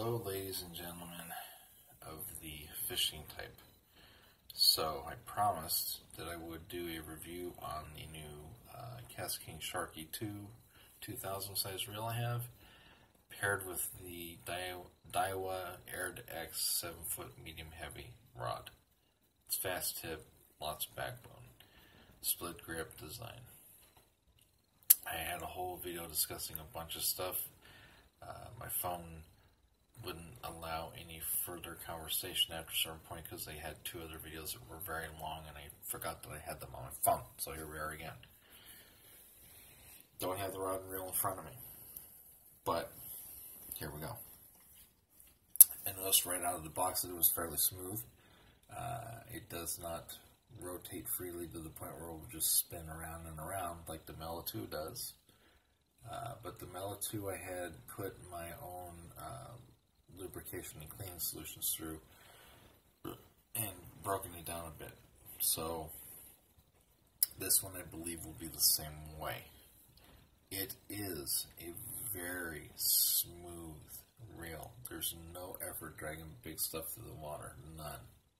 Hello, ladies and gentlemen of the fishing type. So, I promised that I would do a review on the new Cascade Sharky 2 2000 size reel I have, paired with the Daiwa Arid X 7-foot medium heavy rod. It's fast tip, lots of backbone, split grip design. I had a whole video discussing a bunch of stuff. My phone wouldn't allow any further conversation after a certain point because they had two other videos that were very long and I forgot that I had them on my phone. So here we are again. Don't have the rod and reel in front of me, but here we go. I noticed right out of the box that it was fairly smooth. It does not rotate freely to the point where it will just spin around and around like the Mela 2 does. But the Mela 2 I had put my own lubrication and cleaning solutions through and broken it down a bit. So this one I believe will be the same way. It is a very smooth reel. There's no effort dragging big stuff through the water. None.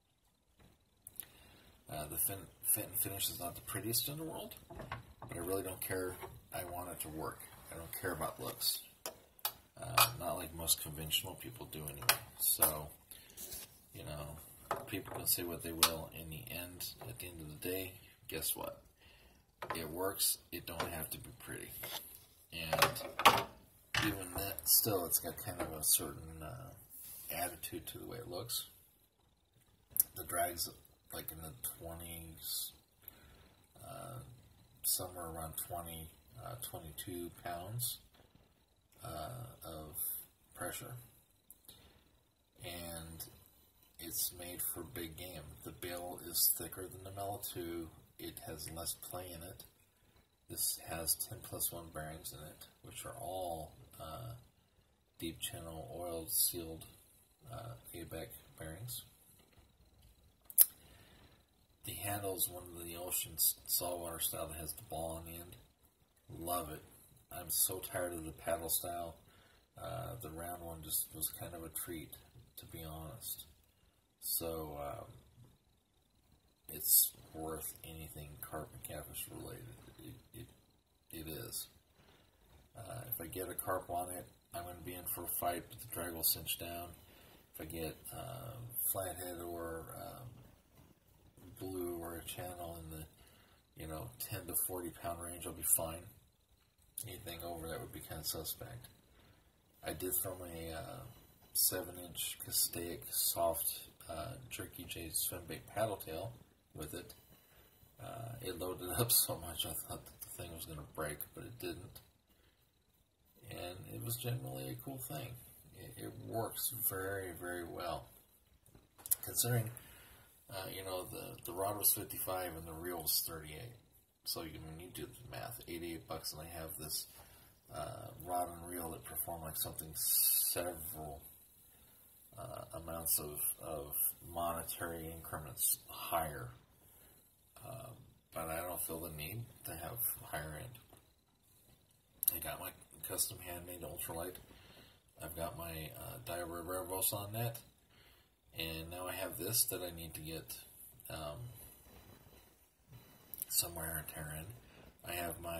The fit and finish is not the prettiest in the world, but I really don't care. I want it to work. I don't care about looks. Not like most conventional people do anyway. So, you know, people can say what they will. In the end, at the end of the day, guess what? It works. It don't have to be pretty. And even that, still, it's got kind of a certain attitude to the way it looks. The drag's like in the 20s, somewhere around 20, 22 pounds of pressure, and it's made for big game. The bill is thicker than the Mela 2. It has less play in it. This has 10+1 bearings in it, which are all deep channel oiled sealed ABEC bearings. The handle is one of the ocean saltwater style that has the ball on the end. Love it. I'm so tired of the paddle style. The round one just was kind of a treat, to be honest. So it's worth anything carp and catfish related. It is. If I get a carp on it, I'm going to be in for a fight, but the drag will cinch down. If I get flathead or blue or a channel in the 10 to 40 pound range, I'll be fine. Anything over that would be kind of suspect. I did throw my 7-inch Castaic soft Jerky J swim bait paddle tail with it. It loaded up so much I thought that the thing was going to break, but it didn't. And it was generally a cool thing. It works very, very well. Considering, the rod was 55 and the reel was 38. So when you do the math, $88, and I have this rod and reel that perform like something several amounts of monetary increments higher. But I don't feel the need to have higher end. I got my custom handmade ultralight. I've got my Daiwa Revos on net. And now I have this that I need to get somewhere in Terran. I have my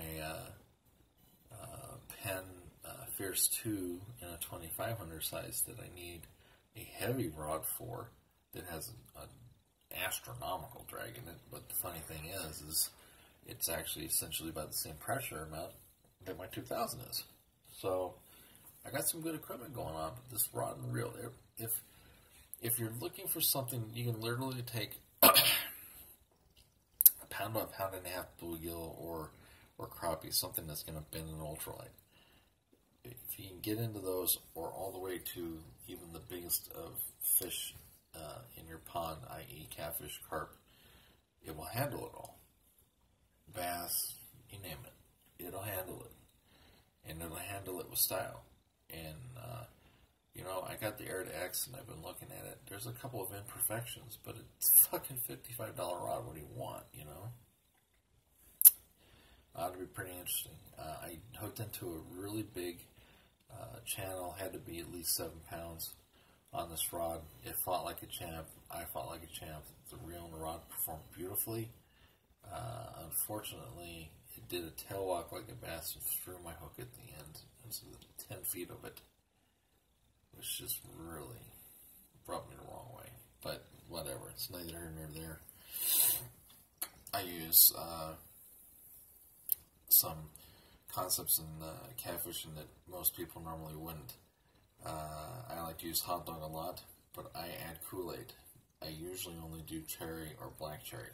Penn Fierce 2 in a 2500 size that I need a heavy rod for that has an astronomical drag in it. But the funny thing is it's actually essentially about the same pressure amount that my 2000 is. So I got some good equipment going on, but this rod and reel, if you're looking for something, you can literally take a pound to a pound and a half bluegill or crappie, something that's going to bend an ultralight. If you can get into those, or all the way to even the biggest of fish in your pond, i.e. catfish, carp, it will handle it all. Bass, you name it. It'll handle it. And it'll handle it with style. And, I got the Arid X and I've been looking at it. There's a couple of imperfections, but it's a fucking $55 rod. What do you want, Ought to be pretty interesting. I hooked into a really big Channel had to be at least 7 pounds on this rod. It fought like a champ. I fought like a champ. The reel and the rod performed beautifully. Unfortunately, it did a tail walk like a bass and threw my hook at the end into the 10 feet of it, which just really brought me the wrong way. But whatever, it's neither here nor there. I use some concepts in catfishing that most people normally wouldn't. I like to use hot dog a lot, but I add Kool-Aid. I usually only do cherry or black cherry.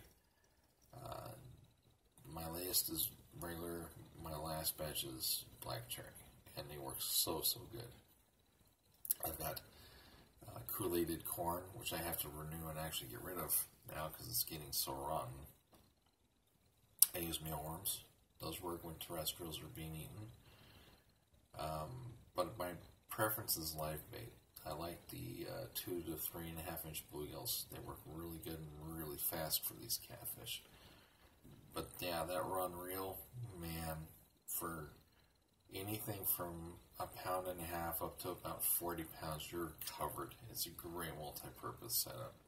My latest is regular, my last batch is black cherry, and they work so good. I've got Kool-Aided corn, which I have to renew and actually get rid of now because it's getting so rotten. I use mealworms. Those work when terrestrials are being eaten. But my preference is live bait. I like the 2 to 3.5 inch bluegills. They work really good and really fast for these catfish. But yeah, that run reel, man, for anything from 1.5 pounds up to about 40 pounds, you're covered. It's a great multi-purpose setup.